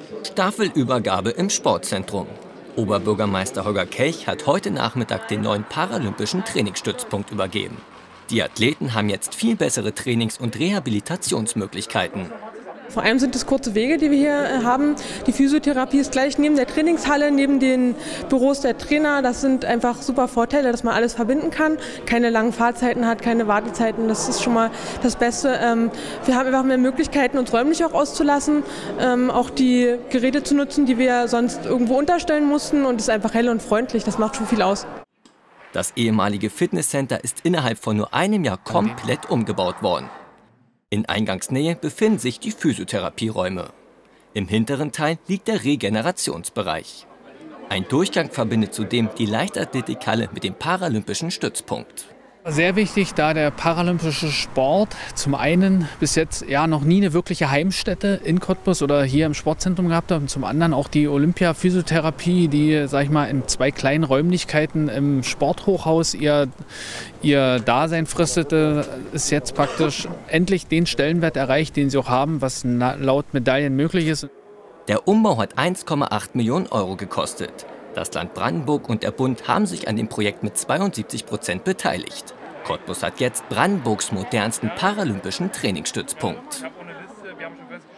Staffelübergabe im Sportzentrum. Oberbürgermeister Holger Kelch hat heute Nachmittag den neuen paralympischen Trainingsstützpunkt übergeben. Die Athleten haben jetzt viel bessere Trainings- und Rehabilitationsmöglichkeiten. Vor allem sind es kurze Wege, die wir hier haben. Die Physiotherapie ist gleich neben der Trainingshalle, neben den Büros der Trainer. Das sind einfach super Vorteile, dass man alles verbinden kann. Keine langen Fahrzeiten hat, keine Wartezeiten. Das ist schon mal das Beste. Wir haben einfach mehr Möglichkeiten, uns räumlich auch auszulassen. Auch die Geräte zu nutzen, die wir sonst irgendwo unterstellen mussten. Und es ist einfach hell und freundlich. Das macht schon viel aus. Das ehemalige Fitnesscenter ist innerhalb von nur einem Jahr komplett umgebaut worden. In Eingangsnähe befinden sich die Physiotherapieräume. Im hinteren Teil liegt der Regenerationsbereich. Ein Durchgang verbindet zudem die Leichtathletikhalle mit dem paralympischen Stützpunkt. Sehr wichtig, da der paralympische Sport zum einen bis jetzt ja noch nie eine wirkliche Heimstätte in Cottbus oder hier im Sportzentrum gehabt hat und zum anderen auch die Olympia-Physiotherapie, die, sag ich mal, in 2 kleinen Räumlichkeiten im Sporthochhaus ihr Dasein fristete, ist jetzt praktisch endlich den Stellenwert erreicht, den sie auch haben, was laut Medaillen möglich ist. Der Umbau hat 1,8 Millionen Euro gekostet. Das Land Brandenburg und der Bund haben sich an dem Projekt mit 72% beteiligt. Cottbus hat jetzt Brandenburgs modernsten paralympischen Trainingsstützpunkt.